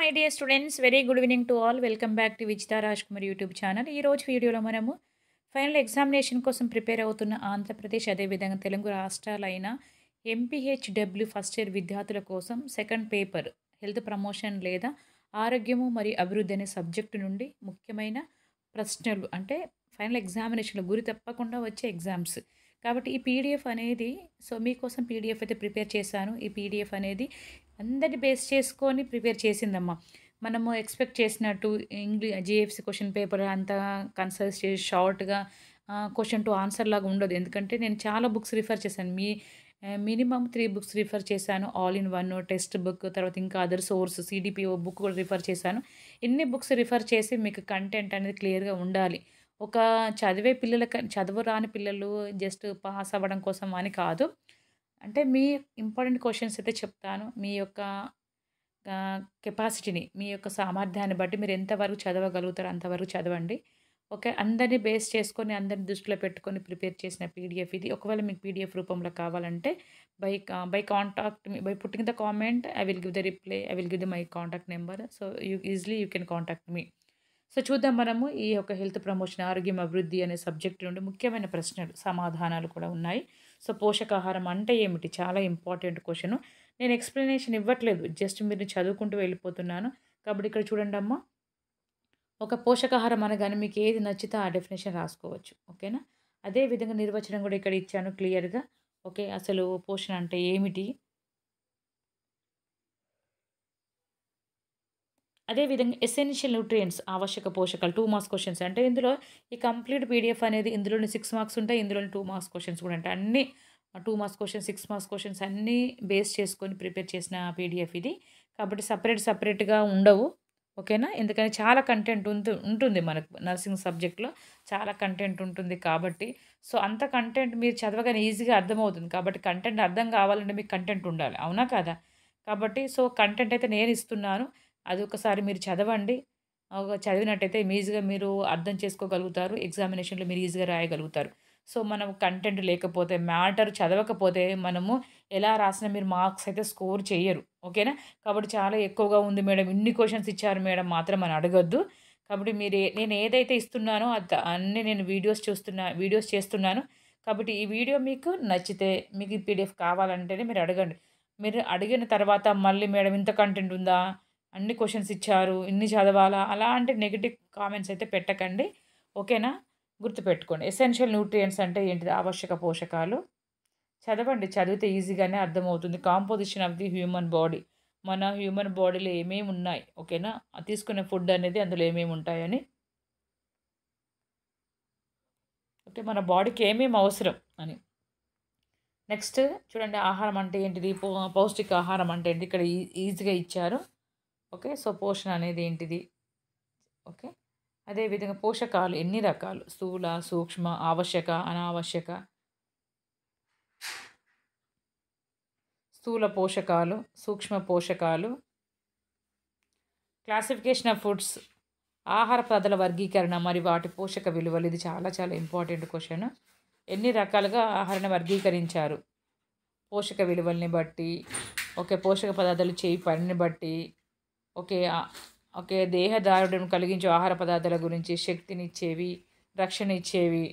My dear students, very good evening to all. Welcome back to Vijitha Rajkumar YouTube channel. ఈరోజు వీడియోలో మనము final examination కోసం prepare అవుతున్న ఆంధ్రప్రదేశ్, అదేవిధంగా తెలుగు రాష్ట్రాలైన ఎంపీహెచ్డబ్ల్యూ ఫస్ట్ ఇయర్ విద్యార్థుల కోసం సెకండ్ పేపర్ హెల్త్ ప్రమోషన్ లేదా ఆరోగ్యము మరియు అభివృద్ధి అనే సబ్జెక్టు నుండి ముఖ్యమైన ప్రశ్నలు, అంటే ఫైనల్ ఎగ్జామినేషన్లో గురి తప్పకుండా వచ్చే ఎగ్జామ్స్. కాబట్టి ఈ పీడిఎఫ్ అనేది, మీకోసం పీడిఎఫ్ అయితే ప్రిపేర్ చేశాను. ఈ పీడిఎఫ్ అనేది అందరిని బేస్ చేసుకొని ప్రిపేర్ చేసిందమ్మా. మనము ఎక్స్పెక్ట్ చేసినట్టు జీఎఫ్సీ క్వశ్చన్ పేపర్ అంతా కన్సల్ట్ చేసి షార్ట్గా క్వశ్చన్ టు ఆన్సర్ లాగా ఉండదు. ఎందుకంటే నేను చాలా బుక్స్ రిఫర్ చేశాను. మినిమమ్ 3 బుక్స్ రిఫర్ చేశాను. All in one text book, తర్వాత ఇంకా అదర్ సోర్స్ సిడిపిఓ బుక్ కూడా రిఫర్ చేశాను. ఇన్ని బుక్స్ రిఫర్ చేసి మీకు కంటెంట్ అనేది క్లియర్గా ఉండాలి. ఒక చదవరాని పిల్లలు జస్ట్ పాస్ అవ్వడం కోసం అని కాదు. అంటే మీ ఇంపార్టెంట్ క్వెషన్స్ అయితే చెప్తాను. మీ యొక్క కెపాసిటీని, మీ యొక్క సామర్థ్యాన్ని బట్టి మీరు ఎంతవరకు చదవగలుగుతారో అంతవరకు చదవండి. ఓకే. అందరిని బేస్ చేసుకొని, అందరిని దృష్టిలో పెట్టుకొని ప్రిపేర్ చేసిన పీడిఎఫ్ ఇది. ఒకవేళ మీకు పీడిఎఫ్ రూపంలో కావాలంటే by contact me by putting the comment I will give the reply. I will give the my contact number. So you can contact me. చూద్దాం మనము ఈ యొక్క హెల్త్ ప్రమోషన్, ఆరోగ్యం, అభివృద్ధి అనే సబ్జెక్ట్ నుండి ముఖ్యమైన ప్రశ్నలు, సమాధానాలు కూడా ఉన్నాయి. పోషకాహారం అంటే ఏమిటి? చాలా ఇంపార్టెంట్ క్వెషన్. నేను ఎక్స్‌ప్లనేషన్ ఇవ్వట్లేదు. జస్ట్ మీరు చదువుకుంటూ వెళ్ళిపోతున్నాను. కాబట్టి ఇక్కడ చూడండమ్మా. ఒక పోషకాహారం అనగానే మీకు ఏది నచ్చితే ఆ డెఫినిషన్ రాసుకోవచ్చు. ఓకేనా? అదే విధంగా నిర్వచనం కూడా ఇక్కడ ఇచ్చాను క్లియర్‌గా. ఓకే. అసలు పోషణ అంటే ఏమిటి? అదేవిధంగా ఎసెన్షియల్ న్యూట్రియంట్స్, ఆవశ్యక పోషకాలు, 2 మార్క్స్ క్వెషన్స్. అంటే ఇందులో ఈ కంప్లీట్ పీడిఎఫ్ అనేది ఇందులోనే 6 మార్క్స్ ఉంటాయి. ఇందులోనే 2 మార్క్స్ క్వెషన్స్ కూడా ఉంటాయి. అన్నీ 2 మార్క్స్ క్వెషన్స్, 6 మార్క్స్ క్వెషన్స్ అన్నీ బేస్ చేసుకొని ప్రిపేర్ చేసిన పీడిఎఫ్ ఇది. కాబట్టి సెపరేట్‌గా ఉండవు. ఓకేనా? ఎందుకంటే చాలా కంటెంట్ ఉంటుంది మనకు నర్సింగ్ సబ్జెక్ట్‌లో చాలా కంటెంట్ ఉంటుంది కాబట్టి, అంత కంటెంట్ మీరు చదవగానే ఈజీగా అర్థమవుతుంది. కాబట్టి కంటెంట్ అర్థం కావాలంటే మీకు కంటెంట్ ఉండాలి. అవునా కాదా? కాబట్టి కంటెంట్ అయితే నేను ఇస్తున్నాను. అది ఒకసారి మీరు చదవండి. చదివినట్టయితే ఈజీగా మీరు అర్థం చేసుకోగలుగుతారు. ఎగ్జామినేషన్‌లో మీరు ఈజీగా రాయగలుగుతారు. మనం కంటెంట్ లేకపోతే, మ్యాటర్ చదవకపోతే మనము ఎలా రాసినా మీరు మార్క్స్ అయితే స్కోర్ చెయ్యరు. ఓకేనా? కాబట్టి చాలా ఎక్కువగా ఉంది మేడం, ఇన్ని క్వెషన్స్ ఇచ్చారు మేడం మాత్రం అని అడగొద్దు. కాబట్టి నేను ఏదైతే ఇస్తున్నానో అన్నీ నేను వీడియోస్ చేస్తున్నాను. కాబట్టి ఈ వీడియో మీకు నచ్చితే, మీకు ఈ పీడిఎఫ్ కావాలంటేనే మీరు అడగండి. మీరు అడిగిన తర్వాత మళ్ళీ మేడం ఇంత కంటెంట్ ఉందా? అన్ని క్వెషన్స్ ఇచ్చారు, ఇన్ని చదవాలా? అలాంటి నెగెటివ్ కామెంట్స్ అయితే పెట్టకండి. ఓకేనా? గుర్తుపెట్టుకోండి. ఎసెన్షియల్ న్యూట్రియంట్స్ అంటే ఏంటిది? ఆవశ్యక పోషకాలు. చదవండి. చదివితే ఈజీగానే అర్థమవుతుంది. Composition of the human body. మన హ్యూమన్ బాడీలో ఏమేమి ఉన్నాయి? ఓకేనా? తీసుకునే ఫుడ్ అనేది అందులో ఏమేమి ఉంటాయని. ఓకే. మన బాడీకి ఏమేమి అవసరం అని. నెక్స్ట్ చూడండి, ఆహారం అంటే ఏంటిది? పౌష్టికాహారం అంటే ఏంటి? ఇక్కడ ఈజీగా ఇచ్చారు. ఓకే. పోషణ అనేది ఏంటిది? ఓకే. అదేవిధంగా పోషకాలు ఎన్ని రకాలు? స్థూల, సూక్ష్మ, ఆవశ్యక, అనావశ్యక. స్థూల పోషకాలు, సూక్ష్మ పోషకాలు. క్లాసిఫికేషన్ ఆఫ్ ఫుడ్స్, ఆహార పదార్థాల వర్గీకరణ మరియు వాటి పోషక విలువలు. ఇది చాలా చాలా ఇంపార్టెంట్ క్వెషన్. ఎన్ని రకాలుగా ఆహారాన్ని వర్గీకరించారు? పోషక విలువల్ని బట్టి, ఓకే, పోషక పదార్థాలు చేయి పనిని బట్టి, ఓకే, ఓకే, దేహదారుఢ్యం కలిగించే ఆహార పదార్థాల గురించి, శక్తినిచ్చేవి, రక్షణ ఇచ్చేవి.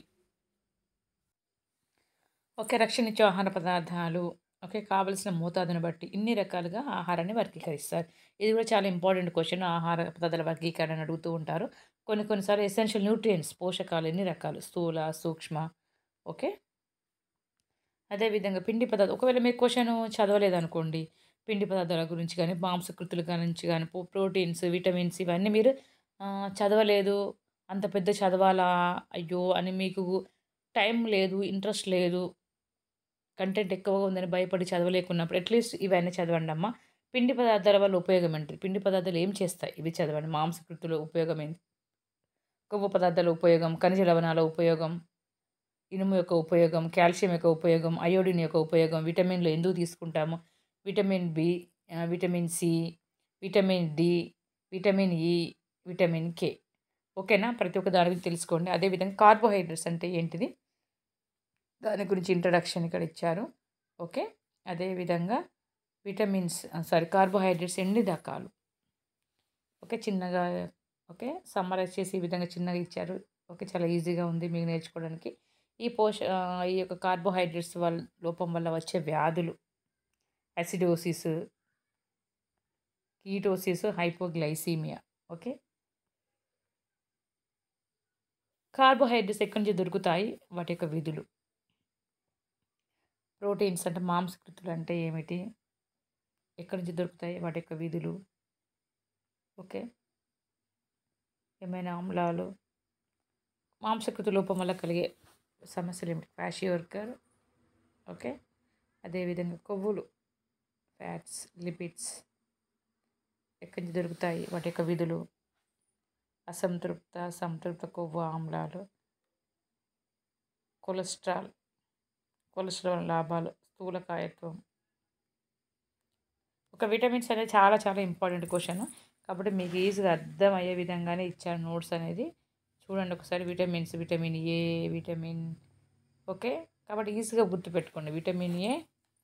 ఓకే, రక్షణ ఇచ్చే ఆహార పదార్థాలు. ఓకే, కావలసిన మోతాదుని బట్టి ఇన్ని రకాలుగా ఆహారాన్ని వర్గీకరిస్తారు. ఇది కూడా చాలా ఇంపార్టెంట్ క్వెషన్. ఆహార పదార్థాల వర్గీకరణ అని అడుగుతూ ఉంటారు. కొన్నిసార్లు ఎసెన్షియల్ న్యూట్రియంట్స్, పోషకాలు ఎన్ని రకాలు? స్థూల, సూక్ష్మ. ఓకే. అదేవిధంగా పిండి పదార్థాలు. ఒకవేళ మీరు క్వెషన్ చదవలేదనుకోండి, పిండి పదార్థాల గురించి కానీ, మాంసకృతుల గురించి కానీ, ప్రోటీన్స్, విటమిన్స్ ఇవన్నీ మీరు చదవలేదు, అంత పెద్ద చదవాలా, అయ్యో అని మీకు టైం లేదు, ఇంట్రెస్ట్ లేదు, కంటెంట్ ఎక్కువగా ఉందని భయపడి చదవలేకున్నప్పుడు అట్‌లీస్ట్ ఇవన్నీ చదవండమ్మా. పిండి పదార్థాల వల్ల ఉపయోగం ఏంటి? పిండి పదార్థాలు ఏం చేస్తాయి? ఇవి చదవండి. మాంసకృతుల ఉపయోగం ఏంటి? కొవ్వు పదార్థాల ఉపయోగం, ఖనిజ లవణాల ఉపయోగం, ఇనుము యొక్క ఉపయోగం, కాల్షియం యొక్క ఉపయోగం, అయోడిన్ యొక్క ఉపయోగం, విటమిన్‌లు ఎందుకు తీసుకుంటాము? Vitamin B, vitamin C, vitamin D, vitamin E, vitamin K. ఓకేనా? ప్రతి ఒక్క దాని గురించి తెలుసుకోండి. అదేవిధంగా కార్బోహైడ్రేట్స్ అంటే ఏంటిది? దాని గురించి ఇంట్రడక్షన్ ఇక్కడ ఇచ్చారు. ఓకే. అదేవిధంగా కార్బోహైడ్రేట్స్ ఎన్ని రకాలు? ఓకే. చిన్నగా ఓకే. సమ్మరైజ్ చేసి ఈ విధంగా చిన్నగా ఇచ్చారు. ఓకే. చాలా ఈజీగా ఉంది మీకు నేర్చుకోవడానికి. ఈ యొక్క కార్బోహైడ్రేట్స్ లోపం వల్ల వచ్చే వ్యాధులు, acidosis, ketosis, hypoglycaemia. Okay. Carbohydrates ఎక్కడి నుంచి దొరుకుతాయి? వాటి యొక్క విధులు. ప్రోటీన్స్ అంటే మాంసకృతులు అంటే ఏమిటి? ఎక్కడి నుంచి దొరుకుతాయి? వాటి యొక్క విధులు. ఓకే. ఏమైనా ఆమ్లాలు, మాంసకృతుల లోపం వల్ల కలిగే సమస్యలు ఏమిటి? క్వాషియోర్కర్. ఓకే. అదేవిధంగా కొవ్వులు, ఫ్యాట్స్, లిపిడ్స్ ఎక్కడి నుంచి దొరుకుతాయి? వాటి యొక్క విధులు. సంతృప్త కొవ్వు ఆమ్లాలు, కొలెస్ట్రాల్, కొలెస్ట్రాల్ లాభాలు, స్థూలకాయత్వం. ఒక విటమిన్స్ అనేది చాలా చాలా ఇంపార్టెంట్ క్వశ్చన్. కాబట్టి మీకు ఈజీగా అర్థమయ్యే విధంగానే ఇచ్చాను నోట్స్ అనేది. చూడండి ఒకసారి vitamins, vitamin A, vitamin okay. కాబట్టి ఈజీగా గుర్తుపెట్టుకోండి. విటమిన్ ఏ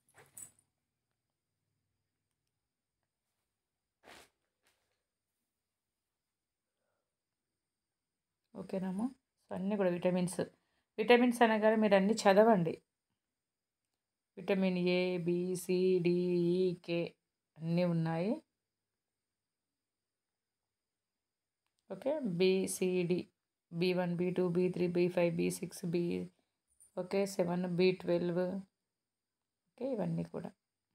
ఓకేనమ్మా. సో అన్నీ కూడా విటమిన్స్. విటమిన్స్ అనగానే మీరు అన్నీ చదవండి. Vitamin A, B, C, D, ఈ, కే అన్నీ ఉన్నాయి. Okay. B, C, D, బి1, బి2, బి3, బి5, B6, okay 7, B12 okay. ఇవన్నీ కూడా.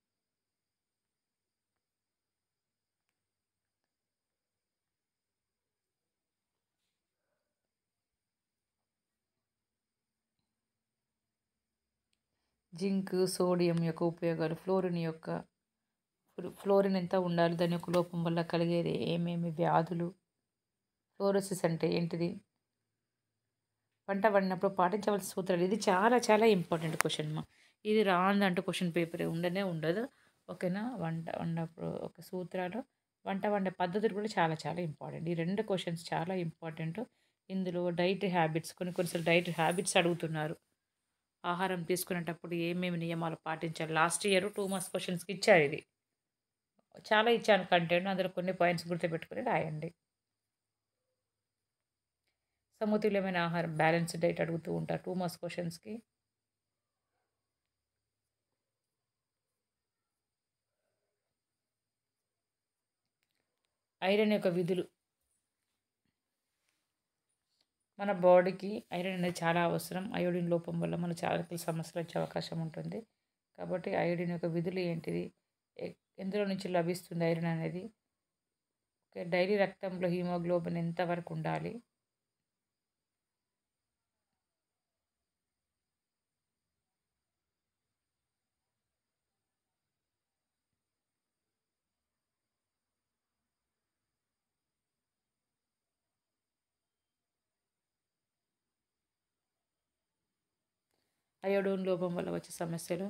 జింక్, సోడియం యొక్క ఉపయోగాలు, ఫ్లోరిన్ ఎంత ఉండాలి? దాని యొక్క లోపం వల్ల కలిగేది ఏమేమి వ్యాధులు? ఫ్లోరోసిస్ అంటే ఏంటిది? పంట పండినప్పుడు పాటించవలసిన సూత్రాలు. ఇది చాలా చాలా ఇంపార్టెంట్ క్వశ్చన్ మా. ఇది రాందంటూ క్వశ్చన్ పేపర్ ఉండనే ఉండదు. ఓకేనా. వంట వండప్పుడు ఒక సూత్రాలు, వంట వండే పద్ధతులు కూడా చాలా చాలా ఇంపార్టెంట్. ఈ 2 క్వశ్చన్స్ చాలా ఇంపార్టెంట్. ఇందులో డైట్ హ్యాబిట్స్ కొన్నిసార్లు డైట్ హ్యాబిట్స్ అడుగుతున్నారు. ఆహారం తీసుకునేటప్పుడు ఏమేమి నియమాలు పాటించాలి? లాస్ట్ ఇయర్ 2 మార్క్స్ క్వశ్చన్స్‌కి ఇచ్చారు ఇది. చాలా ఇచ్చాను కంటెంట్. అందులో కొన్ని పాయింట్స్ గుర్తుపెట్టుకొని రాయండి. సమతుల్యమైన ఆహారం, బ్యాలెన్స్డ్ డైట్ అడుగుతూ ఉంటారు 2 మార్క్స్ క్వశ్చన్స్‌కి. ఐరన్ యొక్క విధులు. మన బాడీకి ఐరన్ అనేది చాలా అవసరం. అయోడిన్ లోపం వల్ల మనకు చాలా రకాల సమస్యలు వచ్చే అవకాశం ఉంటుంది. కాబట్టి అయోడిన్ యొక్క విధులు ఏంటిది? ఎ ఎందులో నుంచి లభిస్తుంది ఐరన్ అనేది? ఓకే. డైలీ రక్తంలో హిమోగ్లోబిన్ ఎంత వరకు ఉండాలి? అయోడిన్ లోపం వల్ల వచ్చే సమస్యలు.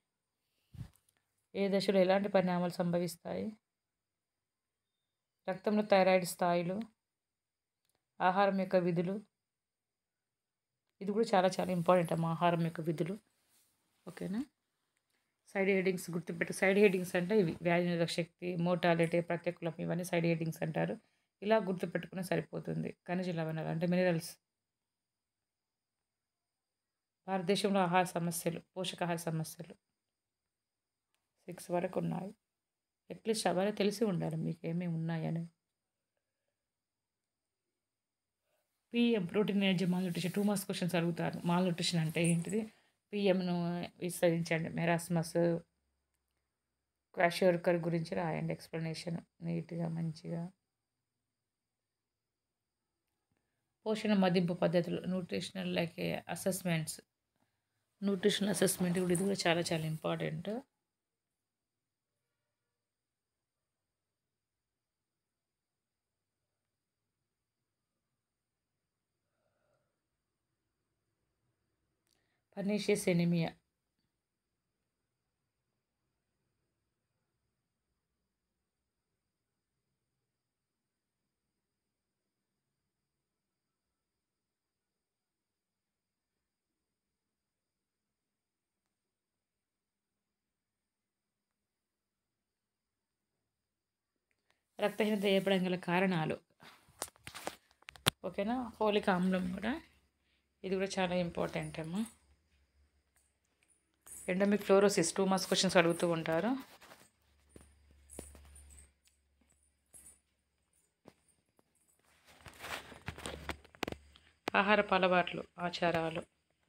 ఏ దశలో ఎలాంటి పరిణామాలు సంభవిస్తాయి? రక్తంలో థైరాయిడ్ స్థాయిలు, ఆహారం యొక్క విధులు. ఇది కూడా చాలా చాలా ఇంపార్టెంట్ అమ్మా ఆహారం యొక్క విధులు. ఓకేనా. సైడ్ హెడ్డింగ్స్ సైడ్ హెడ్డింగ్స్ అంటే ఇవి వ్యాధి నిరోధక శక్తి, మోర్టాలిటీ, ప్రత్యకులం ఇవన్నీ సైడ్ హెడ్డింగ్స్ అంటారు. ఇలా గుర్తుపెట్టుకునే సరిపోతుంది. ఖనిజ లవణాలు అంటే మినరల్స్. భారతదేశంలో ఆహార సమస్యలు, పోషకాహార సమస్యలు 6 వరకు ఉన్నాయి. అట్లీస్ట్ అవన్నీ తెలిసి ఉండాలి మీకు ఏమేమి ఉన్నాయని. PM protein energy malnutrition 2 marks questions అడుగుతారు. మాల్న్యూట్రిషన్ అంటే ఏంటిది? పీఎంను విస్తరించండి. మెరాస్మస్, క్వాషియోర్కర్ గురించి రాయండి ఎక్స్ప్లెనేషన్ నీట్‌గా మంచిగా. పోషణ మదింపు పద్ధతులు న్యూట్రిషనల్ అసెస్మెంట్స్. న్యూట్రిషనల్ అసెస్మెంట్ కూడా ఇది కూడా చాలా చాలా ఇంపార్టెంట్. Pernicious anaemia. రక్తహీనత ఏర్పడడం గల కారణాలు. ఓకేనా. ఫోలిక్ ఆమ్లం కూడా, ఇది కూడా చాలా ఇంపార్టెంట్ అమ్మా. ఎండమిక్ ఫ్లోరోసిస్ 2 మార్క్స్ క్వశ్చన్స్ అడుగుతూ ఉంటారు. ఆహారపు అలవాట్లు, ఆచారాలు,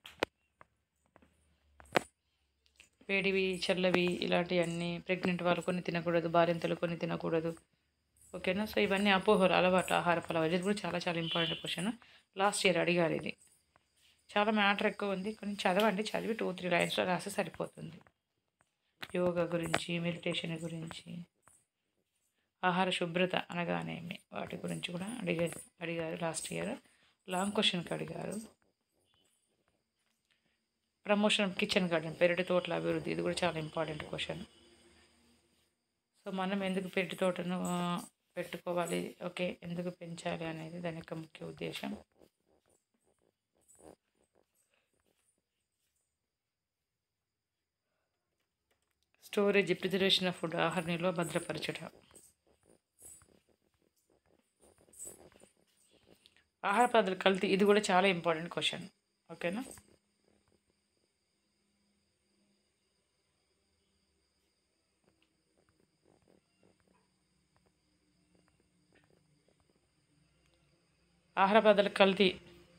వేడివి చల్లవి ఇలాంటివన్నీ, ప్రెగ్నెంట్ వాళ్ళు కొన్ని తినకూడదు, బాలింతలు కొన్ని తినకూడదు. ఓకేనా. సో ఇవన్నీ అపోహలు, అలవాట్లు, ఆహారపు అలవాటు. ఇది కూడా చాలా చాలా ఇంపార్టెంట్ క్వశ్చన్. లాస్ట్ ఇయర్ అడిగారు ఇది. చాలా మ్యాటర్ ఎక్కువ ఉంది, కొన్ని చదవండి. చదివి 2-3 లైన్స్లో రాస్తే సరిపోతుంది. యోగా గురించి, మెడిటేషన్ గురించి, ఆహార శుభ్రత అనగానేమి, వాటి గురించి కూడా అడిగారు లాస్ట్ ఇయర్. లాంగ్ క్వశ్చన్కి అడిగారు. ప్రమోషన్ ఆఫ్ కిచెన్ గార్డెన్, పెరటి తోటల అభివృద్ధి, ఇది కూడా చాలా ఇంపార్టెంట్ క్వశ్చన్. సో మనం ఎందుకు పెరటి తోటను పెట్టుకోవాలి, ఓకే, ఎందుకు పెంచాలి అనేది దాని యొక్క ముఖ్య ఉద్దేశం. స్టోరేజ్, ప్రిజర్వేషన్ ఆఫ్ ఫుడ్, ఆహార నిల్వ భద్రపరచట. ఆహార పదార్థాలు కల్తీ, ఇది కూడా చాలా ఇంపార్టెంట్ క్వశ్చన్. ఓకేనా. ఆహార పదార్థాల కల్తీ,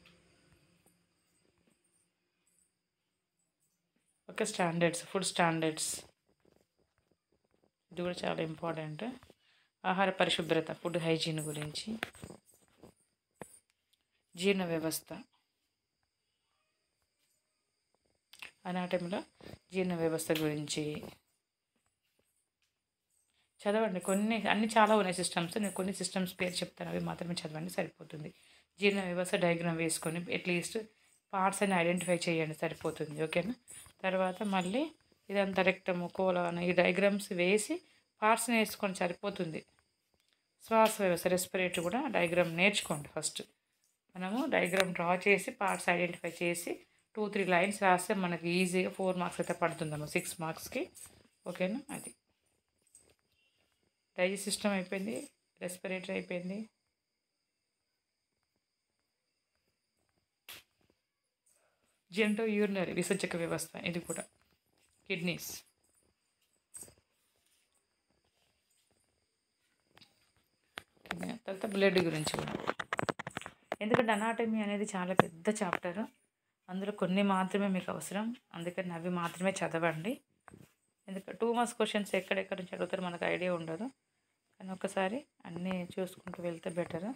ఓకే. స్టాండర్డ్స్, ఫుడ్ స్టాండర్డ్స్, ఇది కూడా చాలా ఇంపార్టెంట్. ఆహార పరిశుభ్రత, ఫుడ్ హైజీన్ గురించి. జీర్ణ వ్యవస్థ, అనాటమీలో జీర్ణ వ్యవస్థ గురించి చదవండి. అన్ని చాలా ఉన్నాయి సిస్టమ్స్. నేను కొన్ని సిస్టమ్స్ పేరు చెప్తాను, అవి మాత్రమే చదవండి సరిపోతుంది. జీర్ణ వ్యవస్థ డయాగ్రామ్ వేసుకొని అట్లీస్ట్ పార్ట్స్ అని ఐడెంటిఫై చేయండి సరిపోతుంది. ఓకేనా. తర్వాత మళ్ళీ ఇదంతా రెక్టము, కోలాన్, ఈ డయాగ్రామ్స్ వేసి పార్ట్స్ని వేసుకొని సరిపోతుంది. శ్వాస వ్యవస్థ, రెస్పిరేటరీ కూడా డయాగ్రామ్ నేర్చుకోండి ఫస్ట్. మనము డయాగ్రామ్ డ్రా చేసి పార్ట్స్ ఐడెంటిఫై చేసి 2-3 లైన్స్ రాస్తే మనకి ఈజీగా 4 మార్క్స్ అయితే పడుతుందమ్మా 6 మార్క్స్కి. ఓకేనా. అది డైజెస్ట్ సిస్టమ్ అయిపోయింది, రెస్పిరేటరీ అయిపోయింది. జెంటో యూరినరీ, విసర్జక వ్యవస్థ, ఇది కూడా. కిడ్నీస్, తర్వాత బ్లడ్ గురించి కూడా. ఎందుకంటే అనాటమీ అనేది చాలా పెద్ద చాప్టర్, అందులో కొన్ని మాత్రమే మీకు అవసరం, అందుకని అవి మాత్రమే చదవండి. ఎందుకంటే 2 మార్క్స్ క్వశ్చన్స్ ఎక్కడెక్కడ నుంచి అడుగుతారో మనకు ఐడియా ఉండదు, కానీ ఒకసారి అన్నీ చూసుకుంటూ వెళ్తే బెటర్.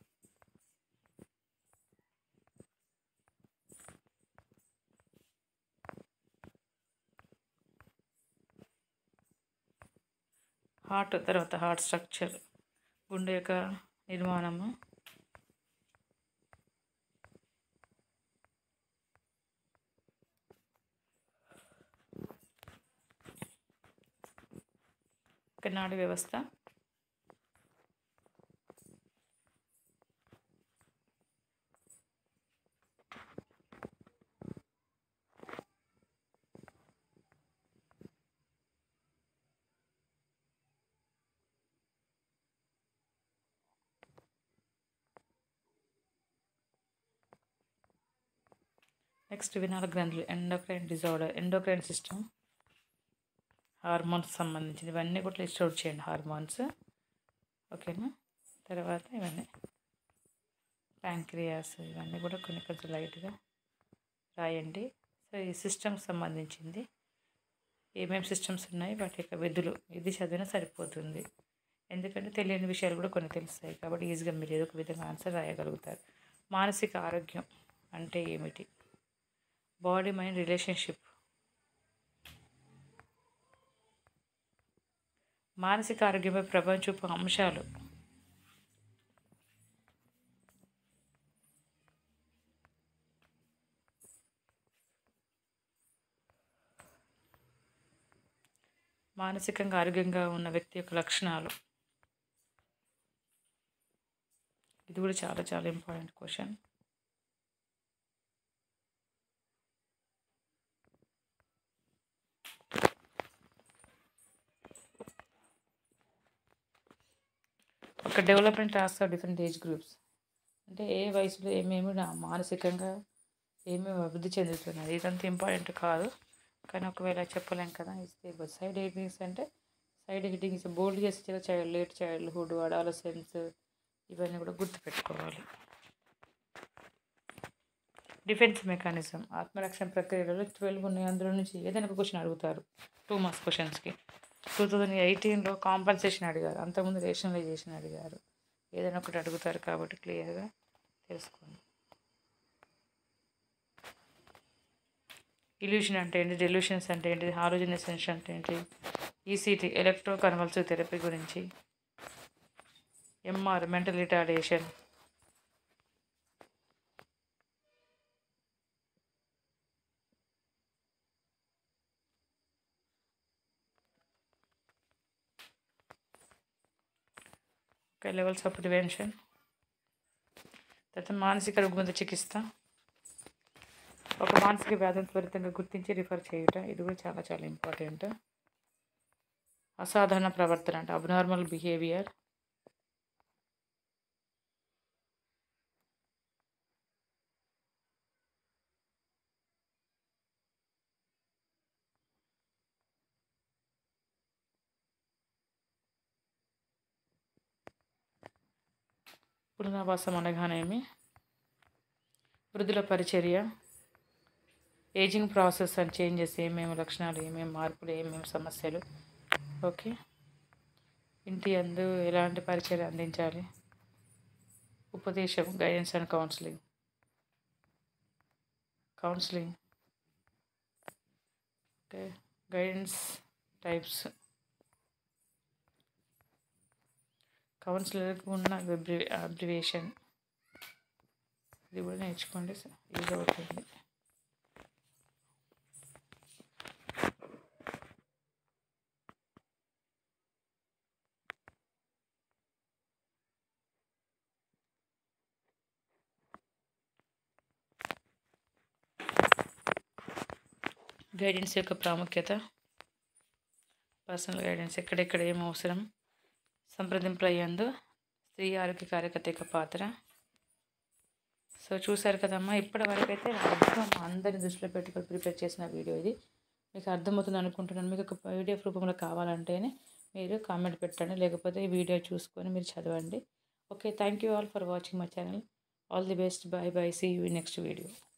హార్ట్, తర్వాత హార్ట్ స్ట్రక్చర్, గుండె యొక్క నిర్మాణము, నాడీ వ్యవస్థ, నెక్స్ట్ వినాల గ్రంథులు, endocrine disorder, endocrine system, hormones సంబంధించింది, ఇవన్నీ కూడా లిస్ట్ అవుట్ చేయండి హార్మోన్స్. ఓకేనా. తర్వాత ఇవన్నీ ప్యాంక్రియాస్, ఇవన్నీ కూడా కొన్ని కొంచెం లైట్గా రాయండి. సో ఈ సిస్టమ్కి సంబంధించింది ఏమేమి సిస్టమ్స్ ఉన్నాయి, వాటి యొక్క విధులు, ఇది చదివినా సరిపోతుంది. ఎందుకంటే తెలియని విషయాలు కూడా కొన్ని తెలుస్తాయి, కాబట్టి ఈజీగా మీరు ఏదో ఒక విధంగా ఆన్సర్ రాయగలుగుతారు. మానసిక ఆరోగ్యం అంటే ఏమిటి, బాడీ మైండ్ రిలేషన్షిప్, మానసిక ఆరోగ్యంపై ప్రపంచపు అంశాలు, మానసికంగా ఆరోగ్యంగా ఉన్న వ్యక్తి యొక్క లక్షణాలు, ఇది కూడా చాలా చాలా ఇంపార్టెంట్ క్వశ్చన్. ఒక development task of different age groups అంటే ఏ వయసులో ఏమేమి మానసికంగా ఏమేమి అభివృద్ధి చెందుతున్నది ఇదంతా ఇంపార్టెంట్ కాదు, కానీ ఒకవేళ చెప్పలేం కదా. ఇస్తే సైడ్ హెడ్డింగ్స్ అంటే సైడ్ హెడ్డింగ్స్ బోల్డ్ చేసి లేట్ చైల్డ్హుడ్, అడాలసెన్స్ ఇవన్నీ కూడా గుర్తుపెట్టుకోవాలి. డిఫెన్స్ మెకానిజం ఆత్మరక్షణ ప్రక్రియలలో 12 ఉన్నాయి. అందులో నుంచి ఏదైనా ఒక క్వశ్చన్ అడుగుతారు 2 మార్క్స్ క్వశ్చన్స్కి. 2018లో కాంపన్సేషన్ అడిగారు, అంతకుముందు రేషనలైజేషన్ అడిగారు. ఏదైనా ఒకటి అడుగుతారు కాబట్టి క్లియర్గా తెలుసుకోండి. ఇల్యూషన్ అంటే ఏంటి, డెల్యూషన్స్ అంటే ఏంటి, హాలోజెనెసెన్స్ అంటే ఏంటి, ఈసీటీ ఎలక్ట్రో కన్వల్సివ్ థెరపీ గురించి, MR mental retardation, levels of prevention, తర్వాత మానసిక రుగ్మత చికిత్స, ఒక మానసిక వ్యాధిని త్వరితంగా గుర్తించి రిఫర్ చేయటం, ఇది కూడా చాలా చాలా ఇంపార్టెంట్. అసాధారణ ప్రవర్తన అంటే అబ్నార్మల్ బిహేవియర్, పునరావాసం అనగానేమి, వృద్ధుల పరిచర్య, ఏజింగ్ ప్రాసెస్ అండ్ చేంజెస్, ఏమేమి లక్షణాలు, ఏమేమి మార్పులు, ఏమేమి సమస్యలు. ఓకే, ఇంటి అందు ఎలాంటి పరిచర్య అందించాలి, ఉపదేశం, guidance and counselling, okay, guidance types, కౌన్సిలర్కి ఉన్న అబ్రివేషన్, ఇది కూడా నేర్చుకోండి, యూజ్ అవుతుంది. గైడెన్స్ యొక్క ప్రాముఖ్యత, పర్సనల్ గైడెన్స్ ఎక్కడెక్కడ ఏం అవసరం, సంప్రదింపుల యందు స్త్రీ ఆరోగ్య కార్యకర్త యొక్క పాత్ర. సో చూసారు కదమ్మా, ఇప్పటి వరకు అయితే అర్థం అందరిని దృష్టిలో పెట్టుకొని ప్రిపేర్ చేసిన వీడియో ఇది. మీకు అర్థమవుతుంది అనుకుంటున్నాను. మీకు ఒక పీడిఎఫ్ రూపంలో కావాలంటేనే మీరు కామెంట్ పెట్టండి, లేకపోతే ఈ వీడియో చూసుకొని మీరు చదవండి. Okay, thank you all for watching my channel. All the best, bye bye, see you in next video.